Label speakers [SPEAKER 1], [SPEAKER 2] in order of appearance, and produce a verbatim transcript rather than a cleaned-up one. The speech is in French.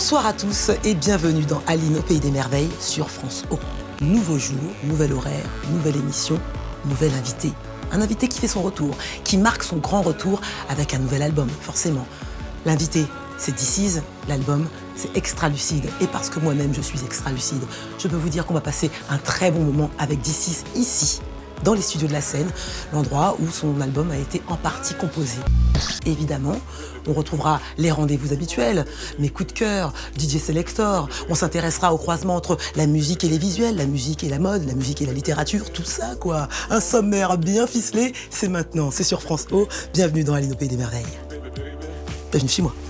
[SPEAKER 1] Bonsoir à tous et bienvenue dans Aline au Pays des Merveilles sur France O. Nouveau jour, nouvel horaire, nouvelle émission, nouvel invité. Un invité qui fait son retour, qui marque son grand retour avec un nouvel album, forcément. L'invité, c'est This Is, l'album, c'est Extra Lucide. Et parce que moi-même, je suis extra lucide, je peux vous dire qu'on va passer un très bon moment avec This Is ici, dans les studios de la scène, l'endroit où son album a été en partie composé. Évidemment, on retrouvera les rendez-vous habituels, mes coups de cœur, D J Selector. On s'intéressera au croisement entre la musique et les visuels, la musique et la mode, la musique et la littérature, tout ça quoi. Un sommaire bien ficelé, c'est maintenant, c'est sur France O. Bienvenue dans Aline au Pays des Merveilles. Bienvenue chez moi.